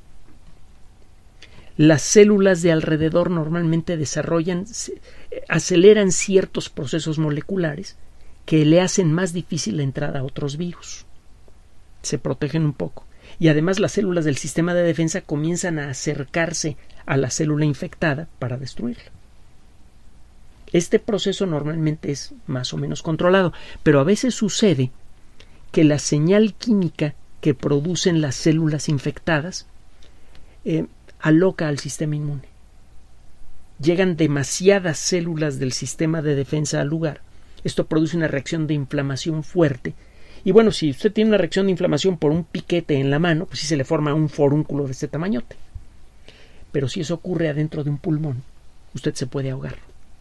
Las células de alrededor normalmente aceleran ciertos procesos moleculares que le hacen más difícil la entrada a otros virus. Se protegen un poco. Y además las células del sistema de defensa comienzan a acercarse a la célula infectada para destruirla. Este proceso normalmente es más o menos controlado, pero a veces sucede que la señal química que producen las células infectadas aloca al sistema inmune. Llegan demasiadas células del sistema de defensa al lugar. Esto produce una reacción de inflamación fuerte. Y bueno, si usted tiene una reacción de inflamación por un piquete en la mano, pues sí se le forma un forúnculo de este tamañote. Pero si eso ocurre adentro de un pulmón, usted se puede ahogar.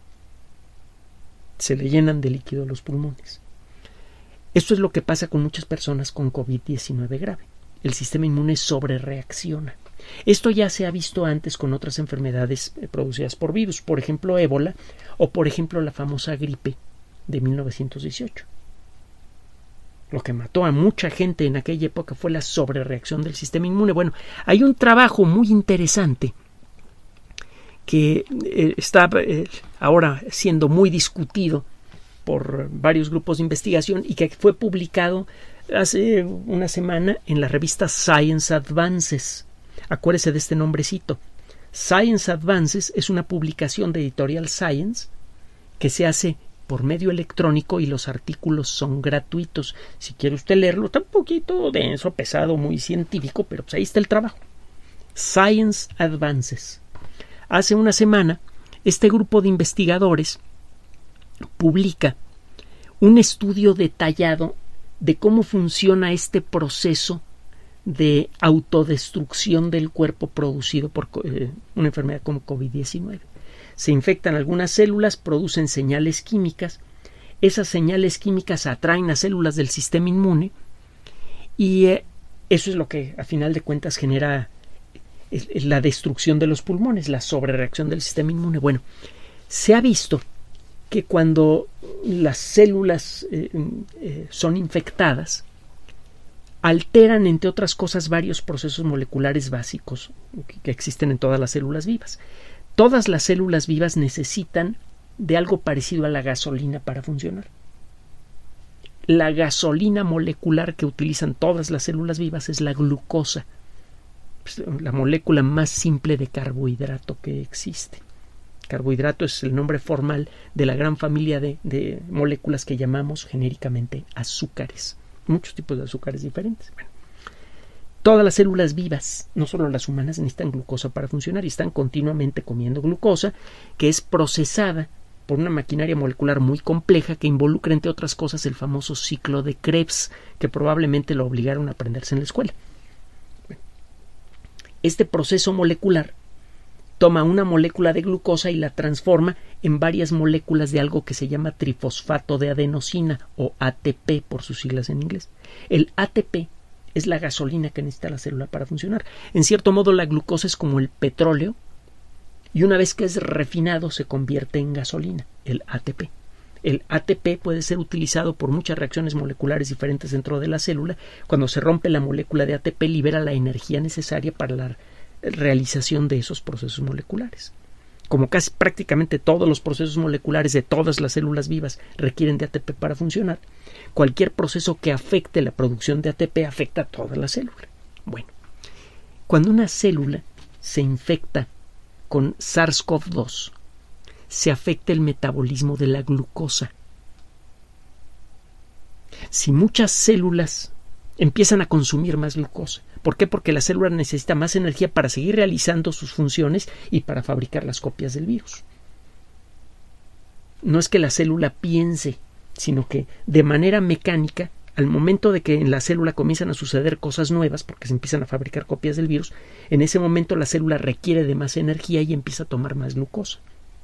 Se le llenan de líquido los pulmones. Esto es lo que pasa con muchas personas con COVID-19 grave. El sistema inmune sobrereacciona. Esto ya se ha visto antes con otras enfermedades producidas por virus, por ejemplo ébola o por ejemplo la famosa gripe de 1918. Lo que mató a mucha gente en aquella época fue la sobrereacción del sistema inmune. Bueno, hay un trabajo muy interesante que está ahora siendo muy discutido por varios grupos de investigación y que fue publicado hace una semana en la revista Science Advances. Acuérdese de este nombrecito. Science Advances es una publicación de Editorial Science que se hace por medio electrónico y los artículos son gratuitos. Si quiere usted leerlo, está un poquito denso, pesado, muy científico, pero pues ahí está el trabajo. Science Advances. Hace una semana, este grupo de investigadores publica un estudio detallado de cómo funciona este proceso de autodestrucción del cuerpo producido por una enfermedad como COVID-19. Se infectan algunas células, producen señales químicas, esas señales químicas atraen a células del sistema inmune y eso es lo que a final de cuentas genera la destrucción de los pulmones, la sobrereacción del sistema inmune. Bueno, se ha visto que cuando las células son infectadas, alteran, entre otras cosas, varios procesos moleculares básicos que existen en todas las células vivas. Todas las células vivas necesitan de algo parecido a la gasolina para funcionar. La gasolina molecular que utilizan todas las células vivas es la glucosa, la molécula más simple de carbohidrato que existe. Carbohidrato es el nombre formal de la gran familia de moléculas que llamamos genéricamente azúcares. Muchos tipos de azúcares diferentes. Bueno, todas las células vivas, no solo las humanas, necesitan glucosa para funcionar y están continuamente comiendo glucosa, que es procesada por una maquinaria molecular muy compleja que involucra, entre otras cosas, el famoso ciclo de Krebs, que probablemente lo obligaron a aprenderse en la escuela. Bueno, este proceso molecular toma una molécula de glucosa y la transforma en varias moléculas de algo que se llama trifosfato de adenosina o ATP por sus siglas en inglés. El ATP es la gasolina que necesita la célula para funcionar. En cierto modo, la glucosa es como el petróleo y una vez que es refinado se convierte en gasolina, el ATP. El ATP puede ser utilizado por muchas reacciones moleculares diferentes dentro de la célula. Cuando se rompe la molécula de ATP, libera la energía necesaria para la realización de esos procesos moleculares. Como casi prácticamente todos los procesos moleculares de todas las células vivas requieren de ATP para funcionar, cualquier proceso que afecte la producción de ATP afecta a toda la célula. Bueno, cuando una célula se infecta con SARS-CoV-2, se afecta el metabolismo de la glucosa. Si muchas células empiezan a consumir más glucosa, ¿por qué? Porque la célula necesita más energía para seguir realizando sus funciones y para fabricar las copias del virus. No es que la célula piense, sino que de manera mecánica, al momento de que en la célula comienzan a suceder cosas nuevas, porque se empiezan a fabricar copias del virus, en ese momento la célula requiere de más energía y empieza a tomar más glucosa.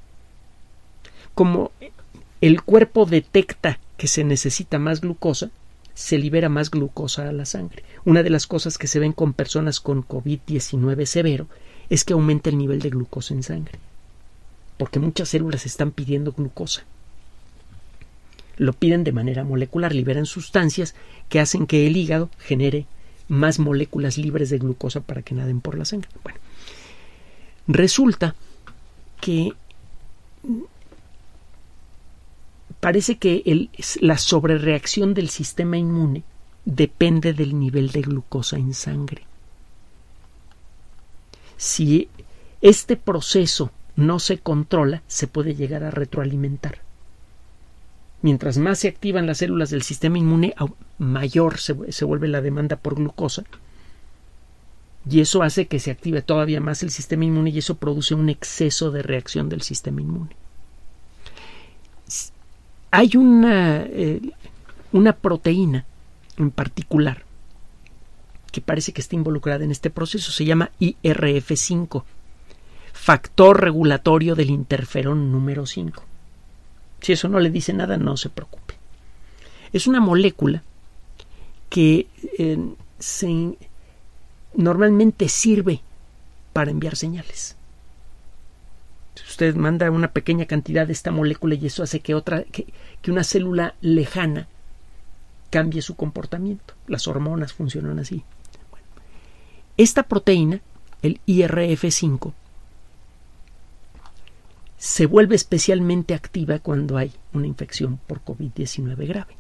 Como el cuerpo detecta que se necesita más glucosa, se libera más glucosa a la sangre. Una de las cosas que se ven con personas con COVID-19 severo es que aumenta el nivel de glucosa en sangre, porque muchas células están pidiendo glucosa. Lo piden de manera molecular, liberan sustancias que hacen que el hígado genere más moléculas libres de glucosa para que naden por la sangre. Bueno, resulta que parece que la sobrereacción del sistema inmune depende del nivel de glucosa en sangre. Si este proceso no se controla, se puede llegar a retroalimentar. Mientras más se activan las células del sistema inmune, mayor se vuelve la demanda por glucosa. Y eso hace que se active todavía más el sistema inmune y eso produce un exceso de reacción del sistema inmune. Hay una proteína en particular que parece que está involucrada en este proceso. Se llama IRF5, factor regulatorio del interferón número 5. Si eso no le dice nada, no se preocupe. Es una molécula que normalmente sirve para enviar señales. Usted manda una pequeña cantidad de esta molécula y eso hace que una célula lejana cambie su comportamiento. Las hormonas funcionan así. Bueno, esta proteína, el IRF5, se vuelve especialmente activa cuando hay una infección por COVID-19 grave.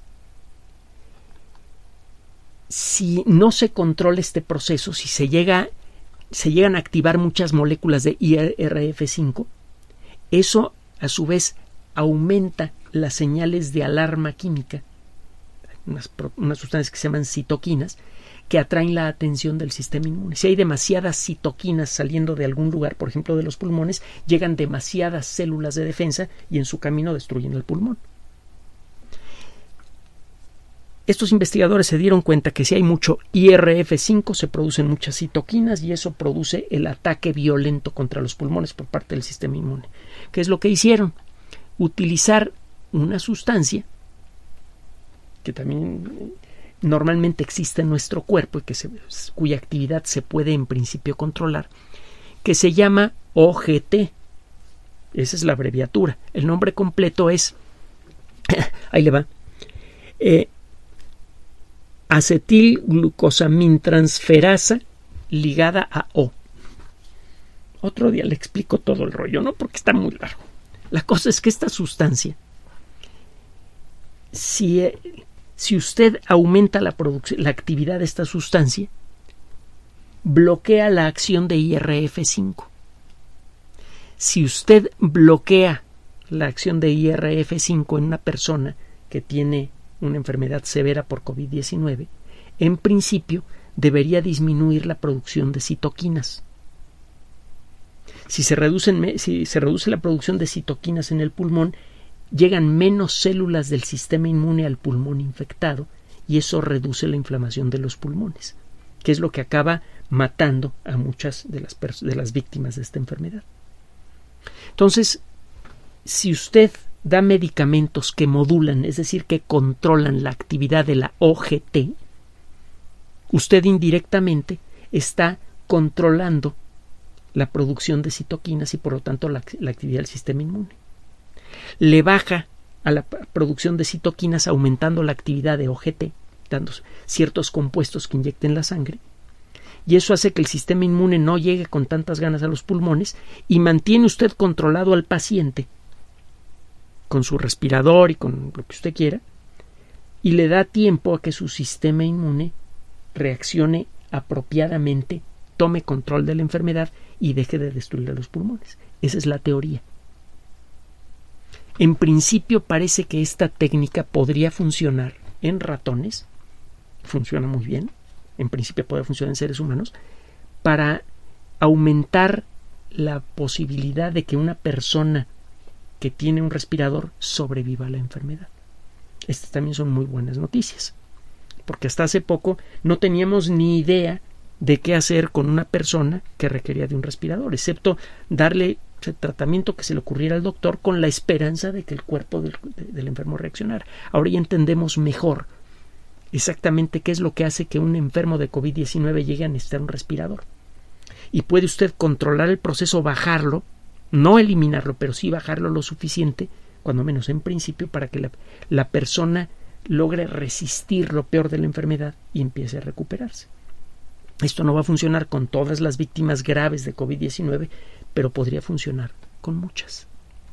Si no se controla este proceso, si se llegan a activar muchas moléculas de IRF5, eso a su vez aumenta las señales de alarma química, unas sustancias que se llaman citoquinas, que atraen la atención del sistema inmune. Si hay demasiadas citoquinas saliendo de algún lugar, por ejemplo de los pulmones, llegan demasiadas células de defensa y en su camino destruyen el pulmón. estos investigadores se dieron cuenta que si hay mucho IRF5 se producen muchas citoquinas y eso produce el ataque violento contra los pulmones por parte del sistema inmune. ¿Qué es lo que hicieron? Utilizar una sustancia que también normalmente existe en nuestro cuerpo y cuya actividad se puede en principio controlar, que se llama OGT. Esa es la abreviatura. El nombre completo es, ahí le va, acetilglucosamintransferasa ligada a O. Otro día le explico todo el rollo, ¿no? Porque está muy largo. La cosa es que esta sustancia, si usted aumenta la actividad de esta sustancia, bloquea la acción de IRF5. Si usted bloquea la acción de IRF5 en una persona que tiene una enfermedad severa por COVID-19, en principio debería disminuir la producción de citoquinas. Si se reduce la producción de citoquinas en el pulmón, llegan menos células del sistema inmune al pulmón infectado y eso reduce la inflamación de los pulmones, que es lo que acaba matando a muchas de las víctimas de esta enfermedad. Entonces, si usted da medicamentos que modulan, es decir, que controlan la actividad de la OGT, usted indirectamente está controlando la producción de citoquinas y por lo tanto la actividad del sistema inmune. Le baja a la producción de citoquinas aumentando la actividad de OGT, dando ciertos compuestos que inyecten la sangre, y eso hace que el sistema inmune no llegue con tantas ganas a los pulmones y mantiene usted controlado al paciente con su respirador y con lo que usted quiera, y le da tiempo a que su sistema inmune reaccione apropiadamente, tome control de la enfermedad y deje de destruir a los pulmones. Esa es la teoría. En principio parece que esta técnica podría funcionar en ratones, funciona muy bien, en principio puede funcionar en seres humanos, para aumentar la posibilidad de que una persona que tiene un respirador sobreviva a la enfermedad. Estas también son muy buenas noticias, porque hasta hace poco no teníamos ni idea de qué hacer con una persona que requería de un respirador, excepto darle el tratamiento que se le ocurriera al doctor con la esperanza de que el cuerpo del enfermo reaccionara. Ahora ya entendemos mejor exactamente qué es lo que hace que un enfermo de COVID-19 llegue a necesitar un respirador. Y puede usted controlar el proceso, bajarlo, no eliminarlo, pero sí bajarlo lo suficiente, cuando menos en principio, para que la persona logre resistir lo peor de la enfermedad y empiece a recuperarse. Esto no va a funcionar con todas las víctimas graves de COVID-19, pero podría funcionar con muchas.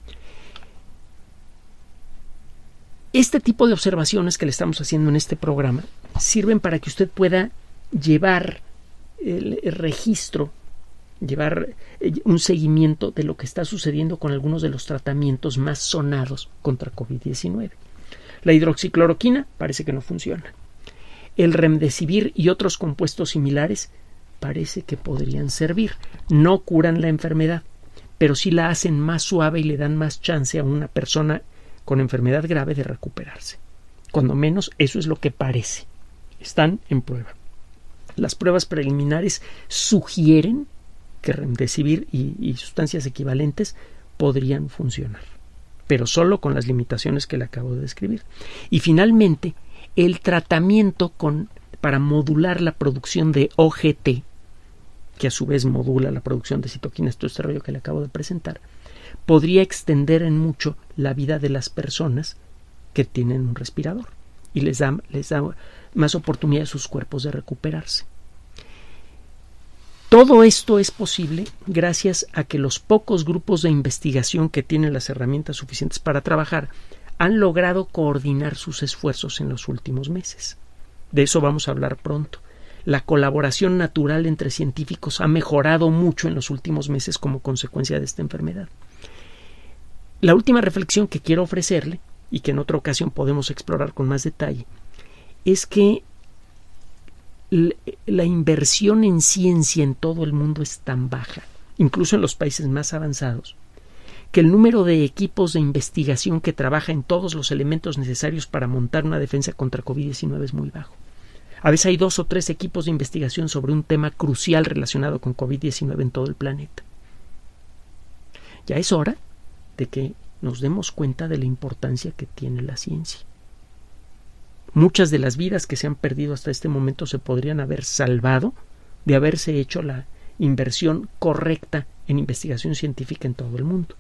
Este tipo de observaciones que le estamos haciendo en este programa sirven para que usted pueda llevar el registro, llevar un seguimiento de lo que está sucediendo con algunos de los tratamientos más sonados contra COVID-19. La hidroxicloroquina parece que no funciona. El remdesivir y otros compuestos similares parece que podrían servir. No curan la enfermedad, pero sí la hacen más suave y le dan más chance a una persona con enfermedad grave de recuperarse. Cuando menos eso es lo que parece. Están en prueba. Las pruebas preliminares sugieren que remdesivir y sustancias equivalentes podrían funcionar, pero solo con las limitaciones que le acabo de describir. Y finalmente, el tratamiento para modular la producción de OGT, que a su vez modula la producción de citoquinas, todo este rollo que le acabo de presentar, podría extender en mucho la vida de las personas que tienen un respirador y les da más oportunidad a sus cuerpos de recuperarse. Todo esto es posible gracias a que los pocos grupos de investigación que tienen las herramientas suficientes para trabajar han logrado coordinar sus esfuerzos en los últimos meses. De eso vamos a hablar pronto. La colaboración natural entre científicos ha mejorado mucho en los últimos meses como consecuencia de esta enfermedad. La última reflexión que quiero ofrecerle, y que en otra ocasión podemos explorar con más detalle, es que la inversión en ciencia en todo el mundo es tan baja, incluso en los países más avanzados, que el número de equipos de investigación que trabaja en todos los elementos necesarios para montar una defensa contra COVID-19 es muy bajo. A veces hay 2 o 3 equipos de investigación sobre un tema crucial relacionado con COVID-19 en todo el planeta. Ya es hora de que nos demos cuenta de la importancia que tiene la ciencia. Muchas de las vidas que se han perdido hasta este momento se podrían haber salvado de haberse hecho la inversión correcta en investigación científica en todo el mundo.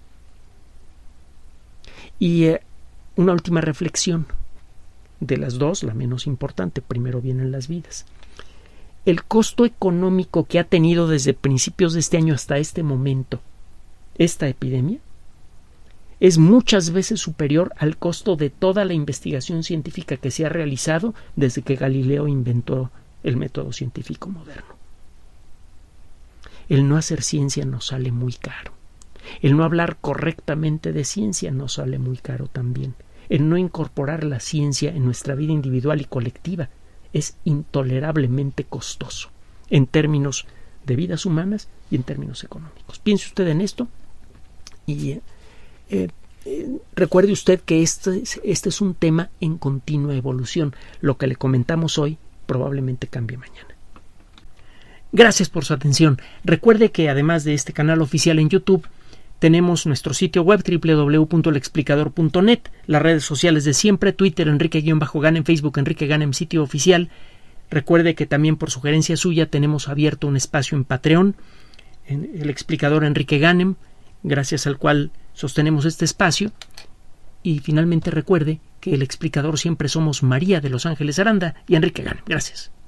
Y una última reflexión. De las dos, la menos importante, primero vienen las vidas. El costo económico que ha tenido desde principios de este año hasta este momento esta epidemia es muchas veces superior al costo de toda la investigación científica que se ha realizado desde que Galileo inventó el método científico moderno. El no hacer ciencia nos sale muy caro. El no hablar correctamente de ciencia nos sale muy caro también. El no incorporar la ciencia en nuestra vida individual y colectiva es intolerablemente costoso en términos de vidas humanas y en términos económicos. Piense usted en esto y recuerde usted que este es un tema en continua evolución. Lo que le comentamos hoy probablemente cambie mañana. Gracias por su atención. Recuerde que además de este canal oficial en YouTube, tenemos nuestro sitio web www.lexplicador.net, las redes sociales de siempre, Twitter Enrique-Ganem, Facebook Enrique Ganem, sitio oficial. Recuerde que también por sugerencia suya tenemos abierto un espacio en Patreon, en el explicador Enrique Ganem, gracias al cual sostenemos este espacio. Y finalmente recuerde que el explicador siempre somos María de Los Ángeles Aranda y Enrique Ganem. Gracias.